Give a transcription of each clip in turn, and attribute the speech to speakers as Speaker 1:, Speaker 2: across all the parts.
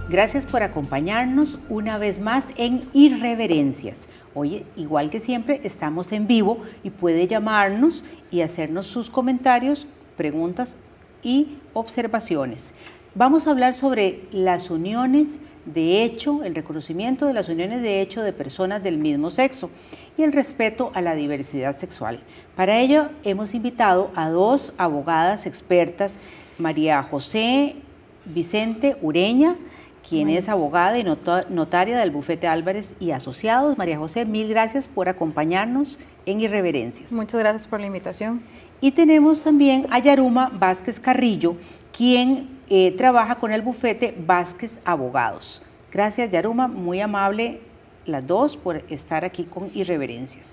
Speaker 1: Gracias por acompañarnos una vez más en Irreverencias. Hoy, igual que siempre, estamos en vivo y puede llamarnos y hacernos sus comentarios, preguntas y observaciones. Vamos a hablar sobre las uniones de hecho, el reconocimiento de las uniones de hecho de personas del mismo sexo y el respeto a la diversidad sexual. Para ello hemos invitado a dos abogadas expertas, María José Vicente Ureña, quien es abogada y notaria del bufete Álvarez y Asociados. María José, mil gracias por acompañarnos en Irreverencias.
Speaker 2: Muchas gracias por la invitación.
Speaker 1: Y tenemos también a Yaruma Vázquez Carrillo, quien trabaja con el bufete Vázquez Abogados. Gracias, Yaruma, muy amable las dos por estar aquí con Irreverencias.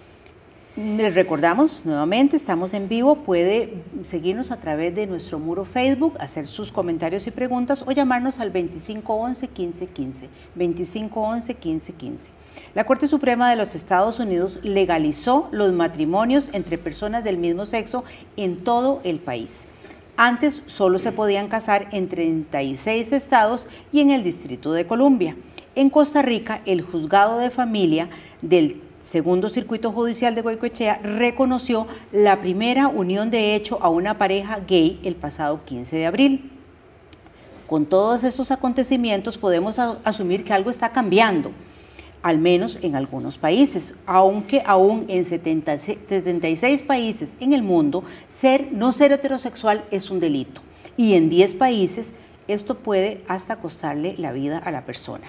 Speaker 1: Les recordamos nuevamente, estamos en vivo, puede seguirnos a través de nuestro muro Facebook, hacer sus comentarios y preguntas o llamarnos al 2511-1515, 2511-1515. La Corte Suprema de los Estados Unidos legalizó los matrimonios entre personas del mismo sexo en todo el país. Antes solo se podían casar en 36 estados y en el Distrito de Columbia. En Costa Rica, el Juzgado de Familia del Segundo Circuito Judicial de Goicoechea reconoció la primera unión de hecho a una pareja gay el pasado 15 de abril. Con todos estos acontecimientos podemos asumir que algo está cambiando, al menos en algunos países, aunque aún en 76 países en el mundo, no ser heterosexual es un delito, y en 10 países esto puede hasta costarle la vida a la persona.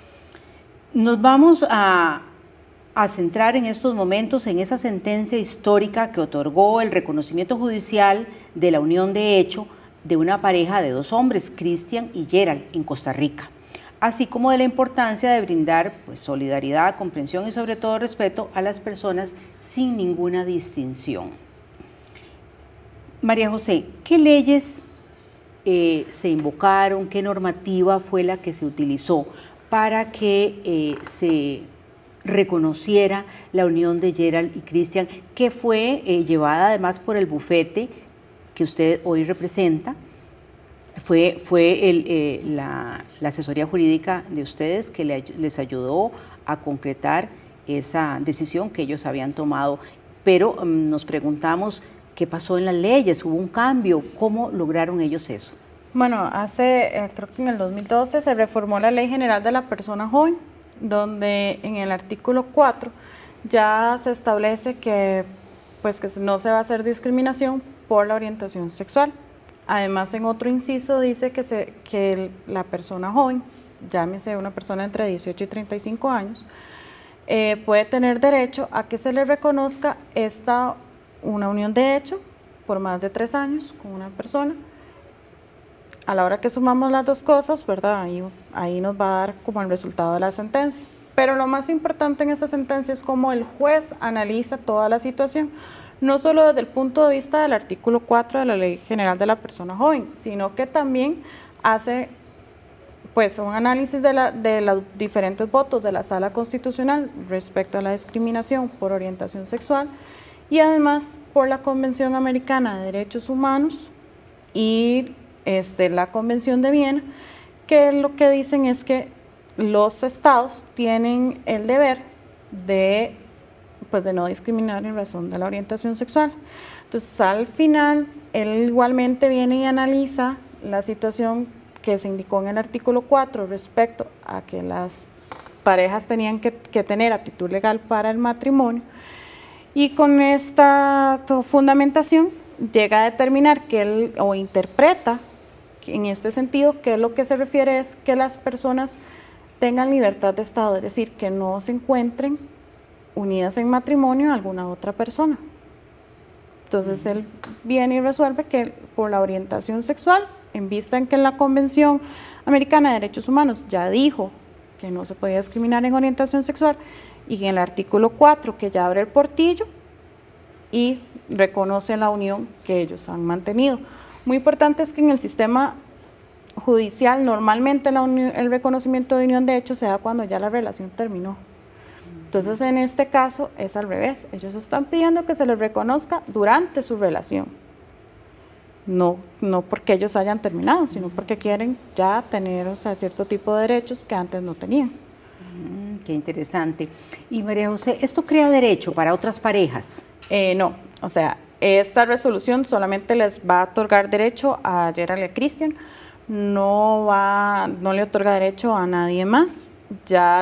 Speaker 1: Nos vamos a centrar en estos momentos en esa sentencia histórica que otorgó el reconocimiento judicial de la unión de hecho de una pareja de dos hombres, Cristian y Gerald, en Costa Rica, así como de la importancia de brindar solidaridad, comprensión y sobre todo respeto a las personas sin ninguna distinción. María José, ¿qué leyes se invocaron, qué normativa fue la que se utilizó para que se reconociera la unión de Gerald y Cristian, que fue llevada además por el bufete que usted hoy representa? Fue la asesoría jurídica de ustedes que les ayudó a concretar esa decisión que ellos habían tomado, pero nos preguntamos qué pasó en las leyes, hubo un cambio, ¿cómo lograron ellos eso?
Speaker 2: Bueno, creo que en el 2012 se reformó la Ley General de la Persona Joven, donde en el artículo 4 ya se establece que no se va a hacer discriminación por la orientación sexual. Además, en otro inciso dice que la persona joven, llámese una persona entre 18 y 35 años, puede tener derecho a que se le reconozca una unión de hecho por más de 3 años con una persona. A la hora que sumamos las dos cosas, ¿verdad? Ahí nos va a dar como el resultado de la sentencia. Pero lo más importante en esta sentencia es cómo el juez analiza toda la situación, no solo desde el punto de vista del artículo 4 de la Ley General de la Persona Joven, sino que también hace un análisis de los diferentes votos de la Sala Constitucional respecto a la discriminación por orientación sexual y además por la Convención Americana de Derechos Humanos y la Convención de Viena, que lo que dicen es que los estados tienen el deber de no discriminar en razón de la orientación sexual. Entonces, al final, él igualmente viene y analiza la situación que se indicó en el artículo 4 respecto a que las parejas tenían que tener aptitud legal para el matrimonio, y con esta fundamentación llega a determinar o interpreta en este sentido que lo que se refiere es que las personas tengan libertad de estado, es decir, que no se encuentren unidas en matrimonio a alguna otra persona. Entonces él viene y resuelve que por la orientación sexual, en vista en que la Convención Americana de Derechos Humanos ya dijo que no se podía discriminar en orientación sexual, y en el artículo 4 que ya abre el portillo y reconoce la unión que ellos han mantenido. Muy importante es que en el sistema judicial normalmente el reconocimiento de unión de hecho se da cuando ya la relación terminó. Entonces, en este caso es al revés, ellos están pidiendo que se les reconozca durante su relación. no porque ellos hayan terminado, sino porque quieren ya tener, o sea, cierto tipo de derechos que antes no tenían.
Speaker 1: Qué interesante. Y María José, ¿esto crea derecho para otras parejas?
Speaker 2: No, o sea, esta resolución solamente les va a otorgar derecho a Gerald y a Cristian, no le otorga derecho a nadie más. Ya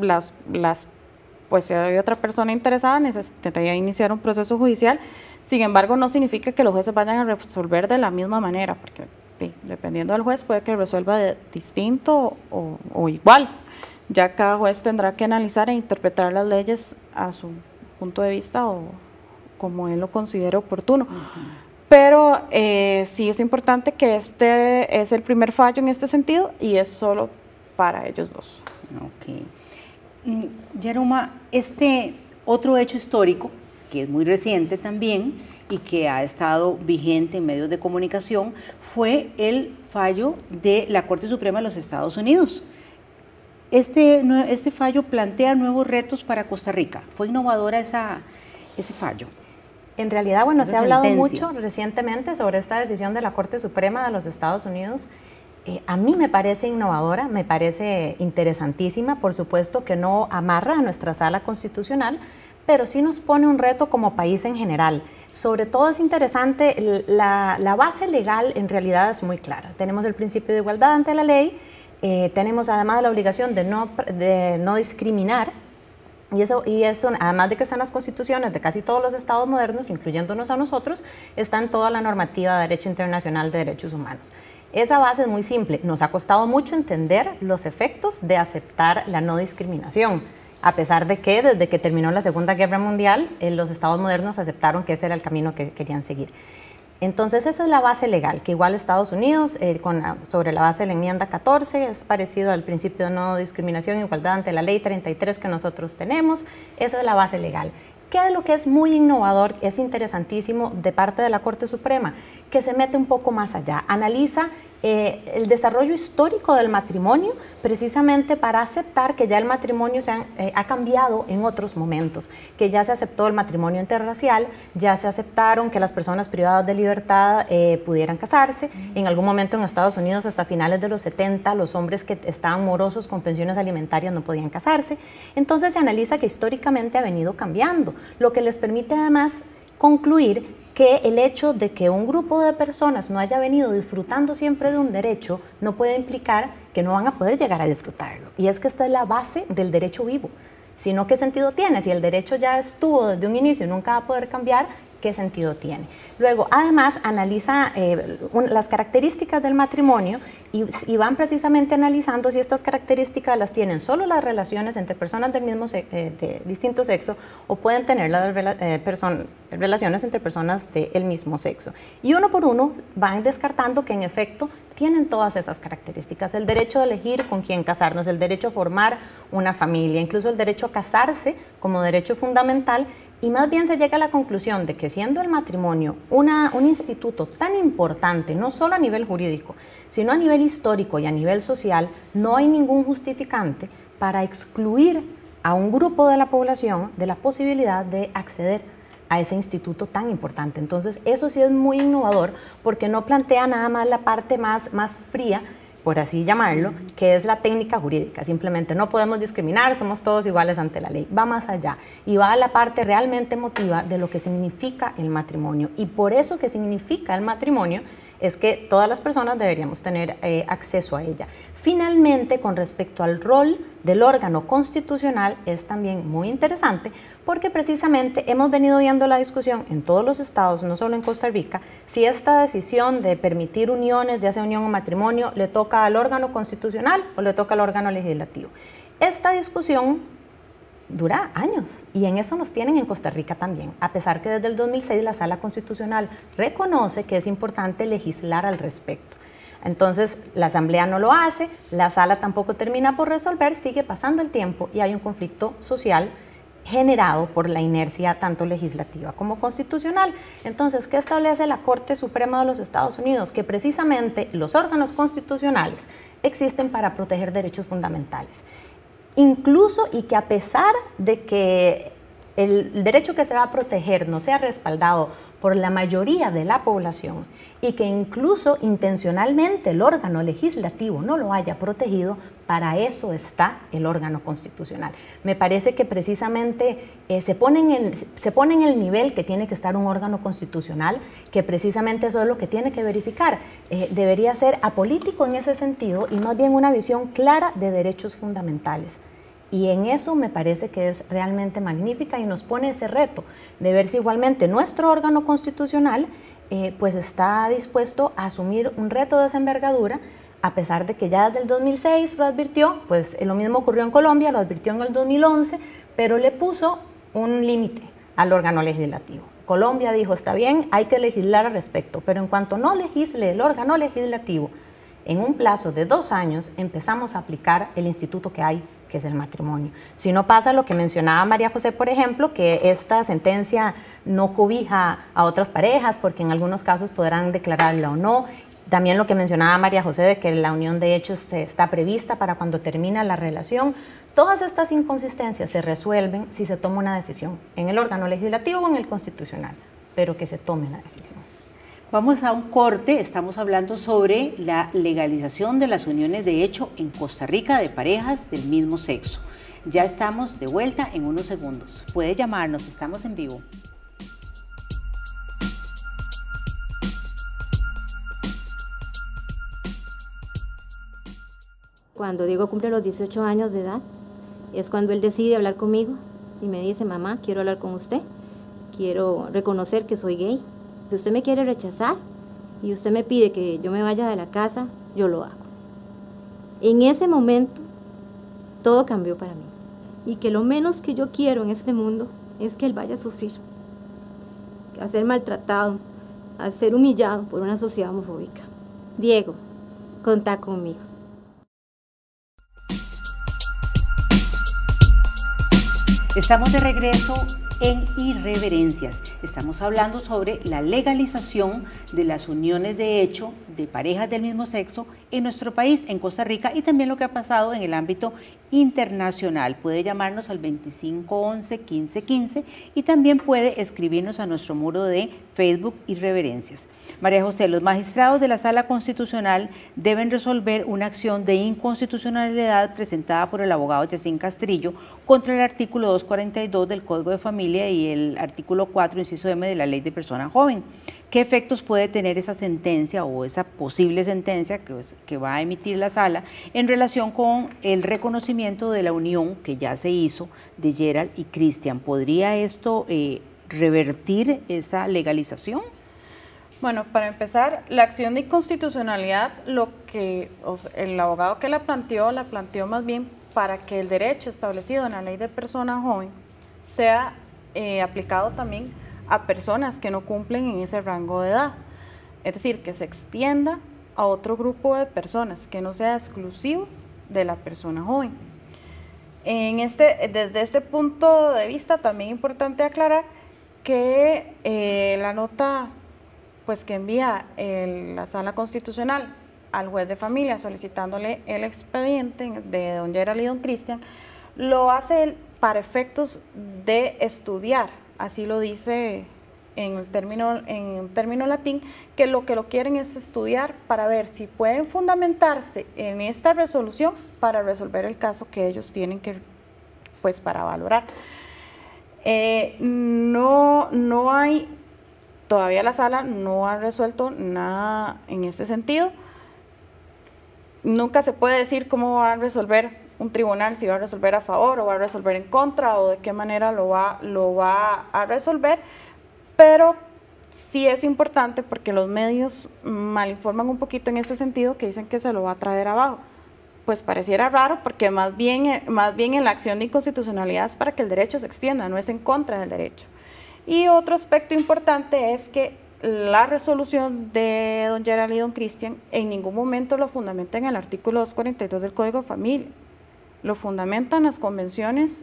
Speaker 2: pues si hay otra persona interesada, necesitaría iniciar un proceso judicial. Sin embargo, no significa que los jueces vayan a resolver de la misma manera, porque dependiendo del juez puede que resuelva distinto o igual. Ya cada juez tendrá que analizar e interpretar las leyes a su punto de vista o como él lo considere oportuno. Pero sí es importante que este es el primer fallo en este sentido y es solo para ellos dos.
Speaker 1: Ok. Yaruma, este otro hecho histórico, que es muy reciente también y que ha estado vigente en medios de comunicación, fue el fallo de la Corte Suprema de los Estados Unidos. Este fallo plantea nuevos retos para Costa Rica. ¿Fue innovadora ese fallo?
Speaker 3: En realidad, bueno, se ha hablado mucho recientemente sobre esta decisión de la Corte Suprema de los Estados Unidos. A mí me parece innovadora, me parece interesantísima, por supuesto que no amarra a nuestra sala constitucional, pero sí nos pone un reto como país en general. Sobre todo es interesante, la base legal en realidad es muy clara. Tenemos el principio de igualdad ante la ley, tenemos además la obligación de no discriminar, y eso, además de que están las constituciones de casi todos los estados modernos, incluyéndonos a nosotros, está en toda la normativa de Derecho Internacional de Derechos Humanos. Esa base es muy simple. Nos ha costado mucho entender los efectos de aceptar la no discriminación, a pesar de que desde que terminó la Segunda Guerra Mundial, los estados modernos aceptaron que ese era el camino que querían seguir. Entonces esa es la base legal, que igual Estados Unidos, sobre la base de la enmienda 14, es parecido al principio de no discriminación e igualdad ante la ley 33 que nosotros tenemos, esa es la base legal. ¿Qué de lo que es muy innovador, es interesantísimo de parte de la Corte Suprema? Que se mete un poco más allá, analiza el desarrollo histórico del matrimonio, precisamente para aceptar que ya el matrimonio ha cambiado en otros momentos, que ya se aceptó el matrimonio interracial, ya se aceptaron que las personas privadas de libertad pudieran casarse. En algún momento en Estados Unidos, hasta finales de los 70, los hombres que estaban morosos con pensiones alimentarias no podían casarse. Entonces se analiza que históricamente ha venido cambiando, lo que les permite además concluir que el hecho de que un grupo de personas no haya venido disfrutando siempre de un derecho no puede implicar que no van a poder llegar a disfrutarlo. Y es que esta es la base del derecho vivo. Si no, ¿qué sentido tiene? Si el derecho ya estuvo desde un inicio y nunca va a poder cambiar, ¿qué sentido tiene? Luego, además, analiza las características del matrimonio y van precisamente analizando si estas características las tienen solo las relaciones entre personas de distinto sexo o pueden tener las relaciones entre personas del mismo sexo. Y uno por uno van descartando que en efecto tienen todas esas características. El derecho de elegir con quién casarnos, el derecho a formar una familia, incluso el derecho a casarse como derecho fundamental. Y más bien se llega a la conclusión de que siendo el matrimonio un instituto tan importante, no solo a nivel jurídico, sino a nivel histórico y a nivel social, no hay ningún justificante para excluir a un grupo de la población de la posibilidad de acceder a ese instituto tan importante. Entonces, eso sí es muy innovador porque no plantea nada más la parte más fría, por así llamarlo, que es la técnica jurídica. Simplemente no podemos discriminar, somos todos iguales ante la ley. Va más allá y va a la parte realmente emotiva de lo que significa el matrimonio. Y por eso que significa el matrimonio es que todas las personas deberíamos tener acceso a ella. Finalmente, con respecto al rol del órgano constitucional, es también muy interesante porque precisamente hemos venido viendo la discusión en todos los estados, no solo en Costa Rica, si esta decisión de permitir uniones, ya sea unión o matrimonio, le toca al órgano constitucional o le toca al órgano legislativo. Esta discusión dura años y en eso nos tienen en Costa Rica también, a pesar que desde el 2006 la Sala Constitucional reconoce que es importante legislar al respecto. Entonces la Asamblea no lo hace, la Sala tampoco termina por resolver, sigue pasando el tiempo y hay un conflicto social generado por la inercia tanto legislativa como constitucional. Entonces, ¿qué establece la Corte Suprema de los Estados Unidos? Que precisamente los órganos constitucionales existen para proteger derechos fundamentales. Incluso y que a pesar de que el derecho que se va a proteger no sea respaldado por la mayoría de la población y que incluso intencionalmente el órgano legislativo no lo haya protegido, para eso está el órgano constitucional. Me parece que precisamente se pone en el nivel que tiene que estar un órgano constitucional, que precisamente eso es lo que tiene que verificar. Debería ser apolítico en ese sentido y más bien una visión clara de derechos fundamentales. Y en eso me parece que es realmente magnífica y nos pone ese reto de ver si igualmente nuestro órgano constitucional pues está dispuesto a asumir un reto de esa envergadura, a pesar de que ya desde el 2006 lo advirtió, pues lo mismo ocurrió en Colombia, lo advirtió en el 2011, pero le puso un límite al órgano legislativo. Colombia dijo, está bien, hay que legislar al respecto, pero en cuanto no legisle el órgano legislativo, en un plazo de 2 años empezamos a aplicar el instituto que hay, que es el matrimonio. Si no pasa lo que mencionaba María José, por ejemplo, que esta sentencia no cobija a otras parejas, porque en algunos casos podrán declararla o no. También lo que mencionaba María José de que la unión de hechos está prevista para cuando termina la relación. Todas estas inconsistencias se resuelven si se toma una decisión en el órgano legislativo o en el constitucional, pero que se tome la decisión.
Speaker 1: Vamos a un corte, estamos hablando sobre la legalización de las uniones de hecho en Costa Rica de parejas del mismo sexo. Ya estamos de vuelta en unos segundos. Puede llamarnos, estamos en vivo.
Speaker 4: Cuando Diego cumple los 18 años de edad, es cuando él decide hablar conmigo y me dice, mamá, quiero hablar con usted, quiero reconocer que soy gay. Si usted me quiere rechazar y usted me pide que yo me vaya de la casa, yo lo hago. En ese momento, todo cambió para mí. Y que lo menos que yo quiero en este mundo es que él vaya a sufrir, a ser maltratado, a ser humillado por una sociedad homofóbica. Diego, contá conmigo.
Speaker 1: Estamos de regreso en Irreverencias. Estamos hablando sobre la legalización de las uniones de hecho de parejas del mismo sexo en nuestro país, en Costa Rica, y también lo que ha pasado en el ámbito internacional. Puede llamarnos al 2511-1515 y también puede escribirnos a nuestro muro de Facebook Irreverencias. María José, los magistrados de la Sala Constitucional deben resolver una acción de inconstitucionalidad presentada por el abogado Yacín Castrillo contra el artículo 242 del Código de Familia y el artículo 4, inciso M de la Ley de Persona Joven. ¿Qué efectos puede tener esa sentencia o esa posible sentencia que va a emitir la Sala en relación con el reconocimiento de la unión que ya se hizo de Gerald y Cristian? ¿Podría esto revertir esa legalización?
Speaker 2: Bueno, para empezar, la acción de inconstitucionalidad, el abogado que la planteó más bien para que el derecho establecido en la Ley de Persona Joven sea aplicado también a personas que no cumplen en ese rango de edad. Es decir, que se extienda a otro grupo de personas, que no sea exclusivo de la persona joven. Desde este punto de vista, también es importante aclarar que la nota que envía la Sala Constitucional al juez de familia solicitándole el expediente de don Gerald y don Cristian, lo hace él para efectos de estudiar, así lo dice en un término latín, que lo quieren es estudiar para ver si pueden fundamentarse en esta resolución para resolver el caso que ellos tienen que, para valorar. No hay, todavía la Sala no ha resuelto nada en este sentido. Nunca se puede decir cómo va a resolver un tribunal, si va a resolver a favor o va a resolver en contra o de qué manera lo va a resolver, pero sí es importante porque los medios malinforman un poquito en ese sentido, que dicen que se lo va a traer abajo. Pues pareciera raro porque más bien en la acción de inconstitucionalidad es para que el derecho se extienda, no es en contra del derecho. Y otro aspecto importante es que la resolución de don Gerald y don Cristian en ningún momento lo fundamenta en el artículo 242 del Código de Familia, lo fundamentan las convenciones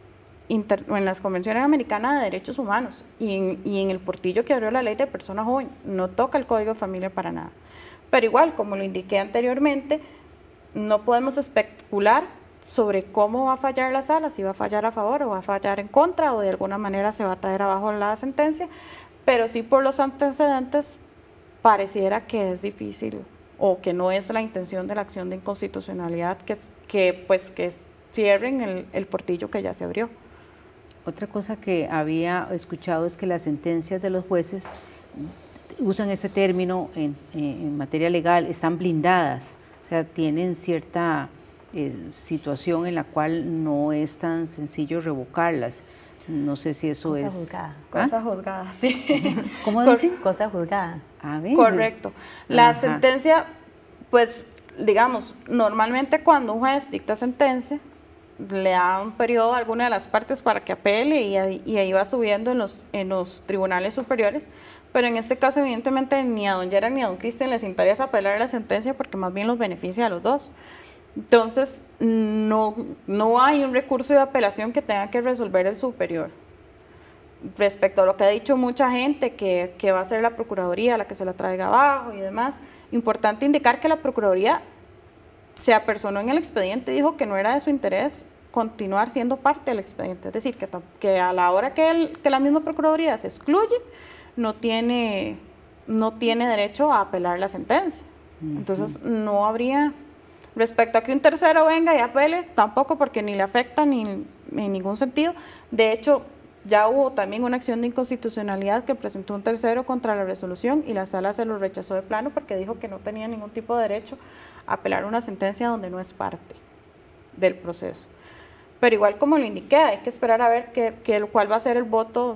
Speaker 2: americanas de derechos humanos y en el portillo que abrió la Ley de Persona Joven, no toca el Código de Familia para nada. Pero igual, como lo indiqué anteriormente, no podemos especular sobre cómo va a fallar la Sala, si va a fallar a favor o va a fallar en contra o de alguna manera se va a traer abajo la sentencia, pero sí por los antecedentes pareciera que es difícil o que no es la intención de la acción de inconstitucionalidad que cierren el portillo que ya se abrió.
Speaker 1: Otra cosa que había escuchado es que las sentencias de los jueces usan ese término en materia legal, están blindadas, o sea, tienen cierta situación en la cual no es tan sencillo revocarlas. No sé si eso
Speaker 3: cosa
Speaker 1: es...
Speaker 3: Juzgada.
Speaker 2: Cosa juzgada, sí.
Speaker 1: ¿Cómo dicen?
Speaker 3: Cosa juzgada.
Speaker 1: A ver.
Speaker 2: Correcto. La
Speaker 1: Ajá.
Speaker 2: sentencia, pues, digamos, normalmente cuando un juez dicta sentencia, le da un periodo a alguna de las partes para que apele y ahí va subiendo en los tribunales superiores, pero en este caso evidentemente ni a don Gerard ni a don Cristian les interesa apelar la sentencia porque más bien los beneficia a los dos. Entonces no hay un recurso de apelación que tenga que resolver el superior. Respecto a lo que ha dicho mucha gente, que va a ser la Procuraduría la que se la traiga abajo y demás, importante indicar que la Procuraduría se apersonó en el expediente y dijo que no era de su interés continuar siendo parte del expediente, es decir, que a la hora que la misma Procuraduría se excluye, no tiene derecho a apelar la sentencia. Entonces no habría, respecto a que un tercero venga y apele, tampoco, porque ni le afecta ni en ningún sentido. De hecho, ya hubo también una acción de inconstitucionalidad que presentó un tercero contra la resolución y la sala se lo rechazó de plano porque dijo que no tenía ningún tipo de derecho a apelar una sentencia donde no es parte del proceso. Pero igual, como le indiqué, hay que esperar a ver cuál va a ser el voto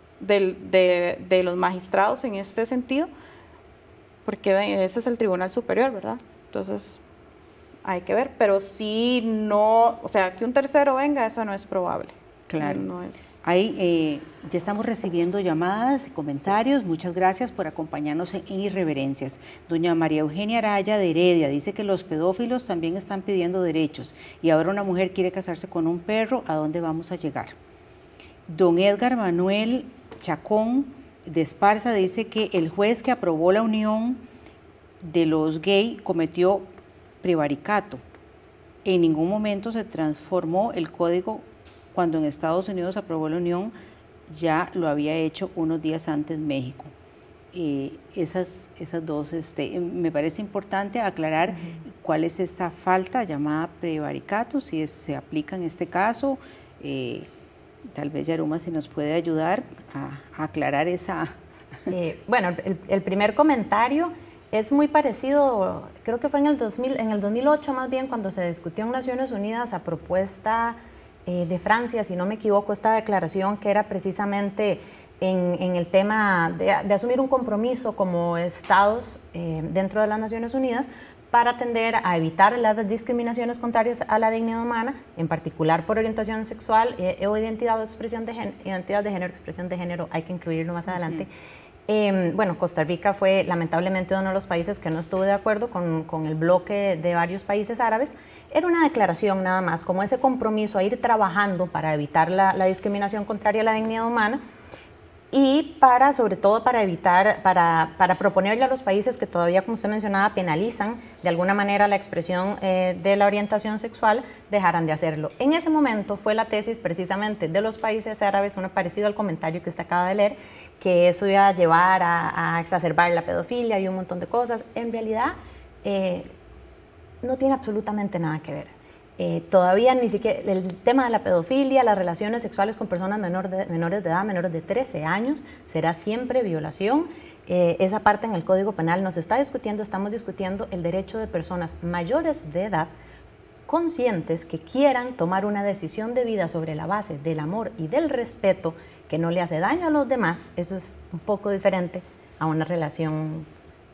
Speaker 2: de los magistrados en este sentido, porque ese es el Tribunal Superior, ¿verdad? Entonces hay que ver, pero si no, o sea, que un tercero venga, eso no es probable.
Speaker 1: Claro.
Speaker 2: No es.
Speaker 1: Ahí ya estamos recibiendo llamadas y comentarios. Muchas gracias por acompañarnos en Irreverencias. Doña María Eugenia Araya de Heredia dice que los pedófilos también están pidiendo derechos y ahora una mujer quiere casarse con un perro. ¿A dónde vamos a llegar? Don Edgar Manuel Chacón de Esparza dice que el juez que aprobó la unión de los gay cometió prevaricato. En ningún momento se transformó el código. Cuando en Estados Unidos aprobó la unión, ya lo había hecho unos días antes México. Esas dos, me parece importante aclarar cuál es esta falta llamada prevaricato, si se aplica en este caso. Tal vez Yaruma si nos puede ayudar a aclarar esa...
Speaker 3: Bueno, el primer comentario es muy parecido, creo que fue en el 2008 más bien, cuando se discutió en Naciones Unidas a propuesta de Francia, si no me equivoco, esta declaración que era precisamente en el tema de asumir un compromiso como estados dentro de las Naciones Unidas para tender a evitar las discriminaciones contrarias a la dignidad humana, en particular por orientación sexual o identidad de género, expresión de género, hay que incluirlo más adelante. Bueno, Costa Rica fue lamentablemente uno de los países que no estuvo de acuerdo con el bloque de varios países árabes. Era una declaración nada más, como ese compromiso a ir trabajando para evitar la discriminación contraria a la dignidad humana y sobre todo para evitar, para proponerle a los países que todavía, como usted mencionaba, penalizan de alguna manera la expresión de la orientación sexual, dejaran de hacerlo. En ese momento fue la tesis precisamente de los países árabes, uno parecido al comentario que usted acaba de leer, que eso iba a llevar a exacerbar la pedofilia y un montón de cosas. En realidad no tiene absolutamente nada que ver. Todavía ni siquiera el tema de la pedofilia, las relaciones sexuales con personas menores de edad, menores de 13 años, será siempre violación. Esa parte en el Código Penal nos está discutiendo, estamos discutiendo el derecho de personas mayores de edad conscientes que quieran tomar una decisión de vida sobre la base del amor y del respeto, que no le hace daño a los demás. Eso es un poco diferente a una relación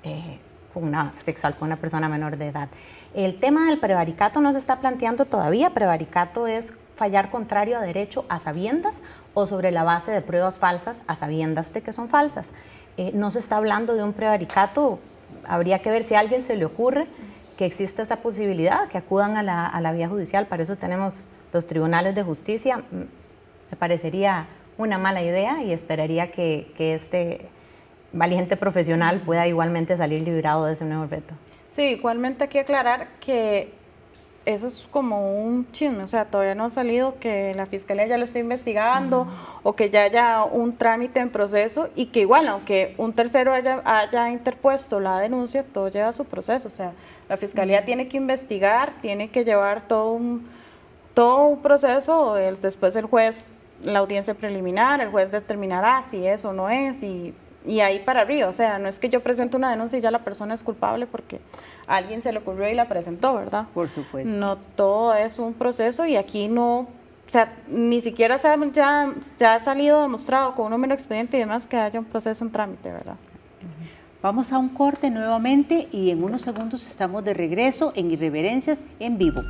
Speaker 3: sexual con una persona menor de edad. El tema del prevaricato no se está planteando todavía. Prevaricato es fallar contrario a derecho a sabiendas o sobre la base de pruebas falsas a sabiendas de que son falsas. No se está hablando de un prevaricato. Habría que ver si a alguien se le ocurre que existe esa posibilidad, que acudan a la vía judicial. Para eso tenemos los tribunales de justicia. Me parecería una mala idea y esperaría que este valiente profesional pueda igualmente salir librado de ese nuevo reto.
Speaker 2: Sí, igualmente hay que aclarar que eso es como un chisme, o sea, todavía no ha salido que la fiscalía ya lo esté investigando o que ya haya un trámite en proceso y que igual, aunque un tercero haya interpuesto la denuncia, todo lleva su proceso, o sea, la fiscalía tiene que investigar, tiene que llevar todo un proceso, después el juez, la audiencia preliminar, el juez determinará si es o no es y ahí para arriba, o sea, no es que yo presento una denuncia y ya la persona es culpable porque a alguien se le ocurrió y la presentó, ¿verdad?
Speaker 1: Por supuesto.
Speaker 2: No, todo es un proceso y aquí no, o sea, ni siquiera ya ha salido demostrado con un número de expediente y demás que haya un proceso en trámite, ¿verdad?
Speaker 1: Vamos a un corte nuevamente y en unos segundos estamos de regreso en Irreverencias en vivo.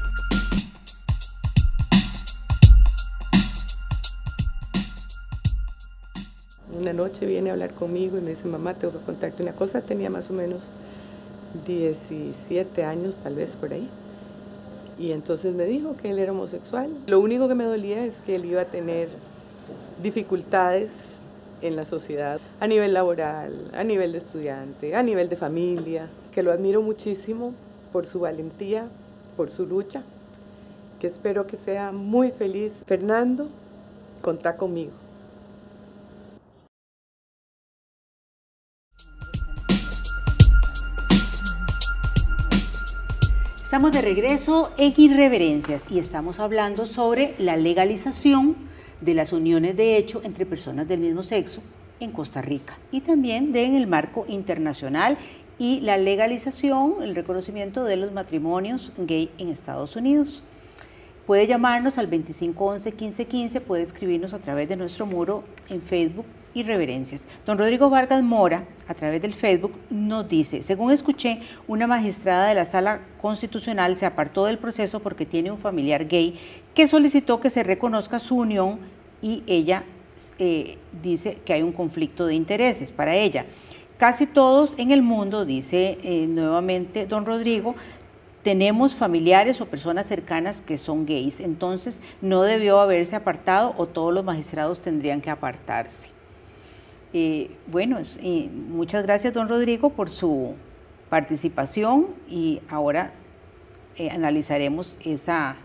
Speaker 5: Una noche viene a hablar conmigo y me dice, mamá, tengo que contarte una cosa. Tenía más o menos 17 años, tal vez por ahí. Y entonces me dijo que él era homosexual. Lo único que me dolía es que él iba a tener dificultades en la sociedad, a nivel laboral, a nivel de estudiante, a nivel de familia, que lo admiro muchísimo por su valentía, por su lucha, que espero que sea muy feliz. Fernando, contá conmigo.
Speaker 1: Estamos de regreso en Irreverencias y estamos hablando sobre la legalización de las uniones de hecho entre personas del mismo sexo en Costa Rica y también en el marco internacional y la legalización, el reconocimiento de los matrimonios gay en Estados Unidos. Puede llamarnos al 2511-1515, puede escribirnos a través de nuestro muro en Facebook Irreverencias. Don Rodrigo Vargas Mora, a través del Facebook, nos dice, según escuché, una magistrada de la Sala Constitucional se apartó del proceso porque tiene un familiar gay que solicitó que se reconozca su unión y ella dice que hay un conflicto de intereses para ella. Casi todos en el mundo, dice nuevamente don Rodrigo, tenemos familiares o personas cercanas que son gays, entonces no debió haberse apartado o todos los magistrados tendrían que apartarse. Bueno, muchas gracias don Rodrigo por su participación y ahora analizaremos esa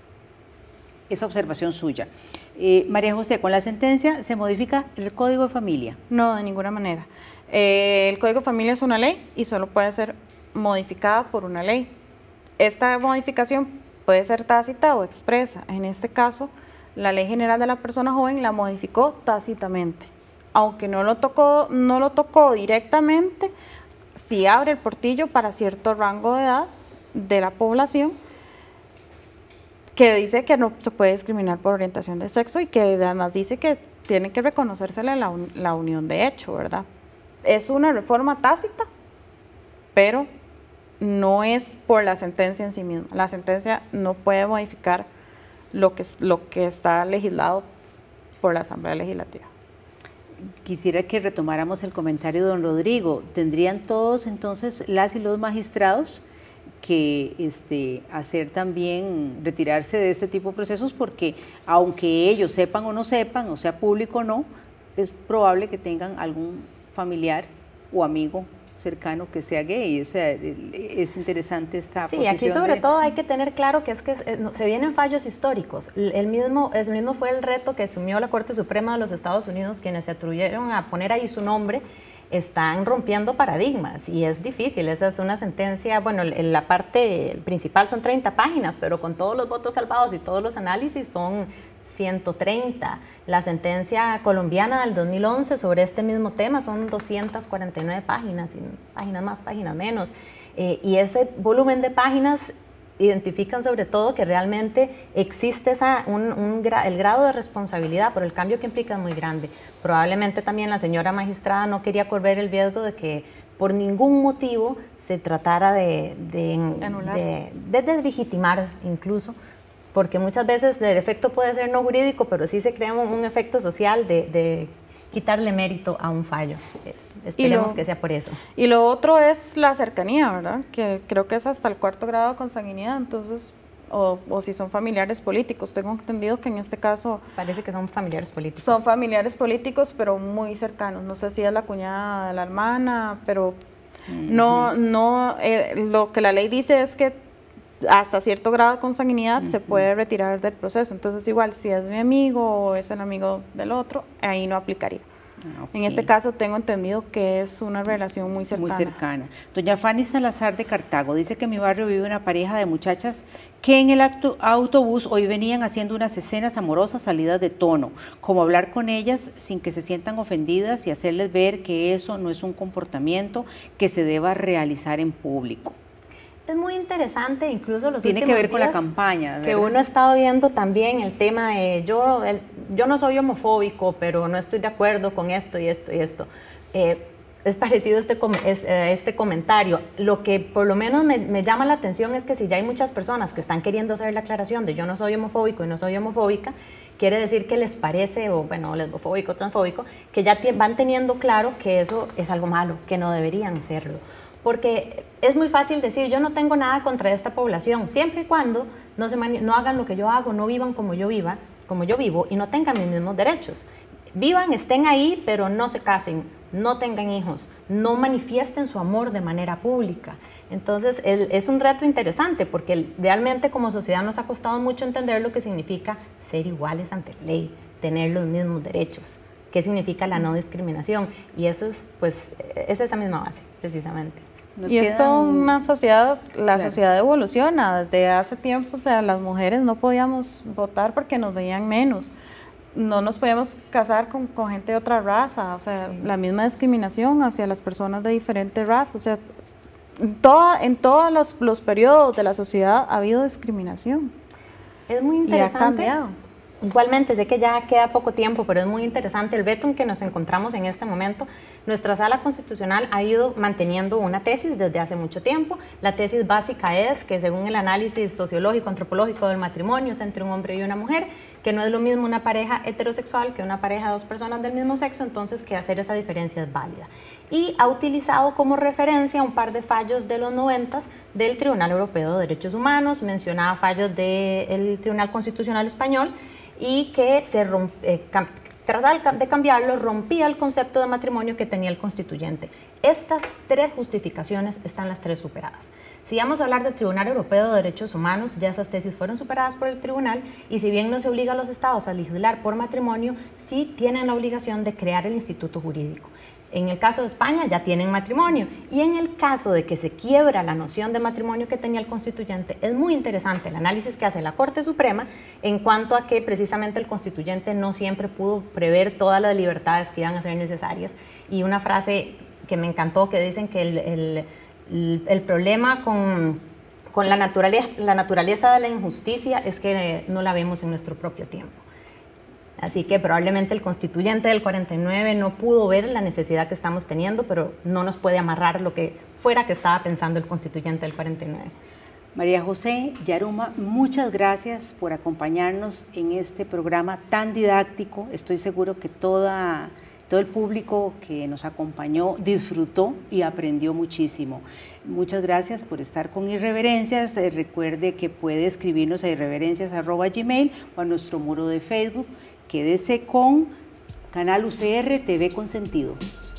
Speaker 1: observación suya. María José, con la sentencia se modifica el Código de Familia.
Speaker 2: No, de ninguna manera. El Código de Familia es una ley y solo puede ser modificada por una ley. Esta modificación puede ser tácita o expresa. En este caso, la Ley General de la Persona Joven la modificó tácitamente. Aunque no lo tocó directamente, sí abre el portillo para cierto rango de edad de la población que dice que no se puede discriminar por orientación de sexo y que además dice que tiene que reconocérsele la unión de hecho, ¿verdad? Es una reforma tácita, pero no es por la sentencia en sí misma. La sentencia no puede modificar lo que está legislado por la Asamblea Legislativa.
Speaker 1: Quisiera que retomáramos el comentario de don Rodrigo. ¿Tendrían todos entonces las y los magistrados que hacer también, retirarse de este tipo de procesos? Porque aunque ellos sepan o no sepan, o sea público o no, es probable que tengan algún familiar o amigo cercano que sea gay. O sea, es interesante esta posición.
Speaker 3: Sí, aquí sobre todo hay que tener claro que se vienen fallos históricos. El mismo fue el reto que asumió la Corte Suprema de los Estados Unidos, quienes se atrevieron a poner ahí su nombre. Están rompiendo paradigmas y es difícil. Esa es una sentencia, bueno, la parte principal son 30 páginas, pero con todos los votos salvados y todos los análisis son 130. La sentencia colombiana del 2011 sobre este mismo tema son 249 páginas, páginas más, páginas menos. Y ese volumen de páginas identifican sobre todo que realmente existe el grado de responsabilidad por el cambio que implica es muy grande. Probablemente también la señora magistrada no quería correr el riesgo de que por ningún motivo se tratara de legitimar incluso, porque muchas veces el efecto puede ser no jurídico, pero sí se crea un efecto social de quitarle mérito a un fallo. Esperemos que sea por eso.
Speaker 2: Y lo otro es la cercanía, ¿verdad? Que creo que es hasta el 4º grado de consanguinidad, entonces, o si son familiares políticos. Tengo entendido que en este caso...
Speaker 3: Parece que son familiares políticos.
Speaker 2: Son familiares políticos, pero muy cercanos. No sé si es la cuñada de la hermana, pero lo que la ley dice es que hasta cierto grado de consanguinidad se puede retirar del proceso. Entonces igual si es mi amigo o es el amigo del otro, ahí no aplicaría. En este caso tengo entendido que es una relación muy cercana.
Speaker 1: Muy cercana. Doña Fanny Salazar de Cartago dice que en mi barrio vive una pareja de muchachas que en el autobús hoy venían haciendo unas escenas amorosas salidas de tono, como hablar con ellas sin que se sientan ofendidas y hacerles ver que eso no es un comportamiento que se deba realizar en público.
Speaker 3: Es muy interesante, incluso los
Speaker 1: tiene
Speaker 3: últimos
Speaker 1: que ver con la
Speaker 3: días
Speaker 1: campaña, ¿verdad?
Speaker 3: que uno ha estado viendo también el tema de yo no soy homofóbico, pero no estoy de acuerdo con esto y esto y esto. Es parecido este comentario. Lo que por lo menos me llama la atención es que si ya hay muchas personas que están queriendo hacer la aclaración de yo no soy homofóbico y no soy homofóbica, quiere decir que les parece, o bueno, lesbofóbico, transfóbico, que ya van teniendo claro que eso es algo malo, que no deberían serlo. Porque es muy fácil decir, yo no tengo nada contra esta población, siempre y cuando no hagan lo que yo hago, no vivan como yo vivo y no tengan mis mismos derechos. Vivan, estén ahí, pero no se casen, no tengan hijos, no manifiesten su amor de manera pública. Entonces, es un reto interesante porque realmente como sociedad nos ha costado mucho entender lo que significa ser iguales ante la ley, tener los mismos derechos, qué significa la no discriminación. Y eso es esa misma base, precisamente.
Speaker 2: Y esto una sociedad, la sociedad evoluciona. Desde hace tiempo, o sea, las mujeres no podíamos votar porque nos veían menos. No nos podíamos casar con gente de otra raza, o sea, la misma discriminación hacia las personas de diferentes razas, o sea, en todos los periodos de la sociedad ha habido discriminación.
Speaker 3: Es muy interesante.
Speaker 2: Y ha cambiado.
Speaker 3: Igualmente, sé que ya queda poco tiempo, pero es muy interesante el reto en que nos encontramos en este momento. Nuestra Sala Constitucional ha ido manteniendo una tesis desde hace mucho tiempo. La tesis básica es que según el análisis sociológico, antropológico del matrimonio es entre un hombre y una mujer, que no es lo mismo una pareja heterosexual que una pareja de dos personas del mismo sexo, entonces que hacer esa diferencia es válida. Y ha utilizado como referencia un par de fallos de los 90 del Tribunal Europeo de Derechos Humanos, mencionaba fallos del Tribunal Constitucional Español, y que tratar de cambiarlo rompía el concepto de matrimonio que tenía el constituyente. Estas tres justificaciones están las tres superadas. Si vamos a hablar del Tribunal Europeo de Derechos Humanos, ya esas tesis fueron superadas por el tribunal y si bien no se obliga a los estados a legislar por matrimonio, sí tienen la obligación de crear el instituto jurídico. En el caso de España ya tienen matrimonio y en el caso de que se quiebra la noción de matrimonio que tenía el constituyente, es muy interesante el análisis que hace la Corte Suprema en cuanto a que precisamente el constituyente no siempre pudo prever todas las libertades que iban a ser necesarias. Y una frase que me encantó que dicen que el problema con la naturaleza de la injusticia es que no la vemos en nuestro propio tiempo. Así que probablemente el constituyente del 49 no pudo ver la necesidad que estamos teniendo, pero no nos puede amarrar lo que fuera que estaba pensando el constituyente del 49.
Speaker 1: María José Yaruma, muchas gracias por acompañarnos en este programa tan didáctico. Estoy seguro que todo el público que nos acompañó disfrutó y aprendió muchísimo. Muchas gracias por estar con Irreverencias. Recuerde que puede escribirnos a irreverencias@gmail o a nuestro muro de Facebook. Quédese con Canal UCR TV Consentido.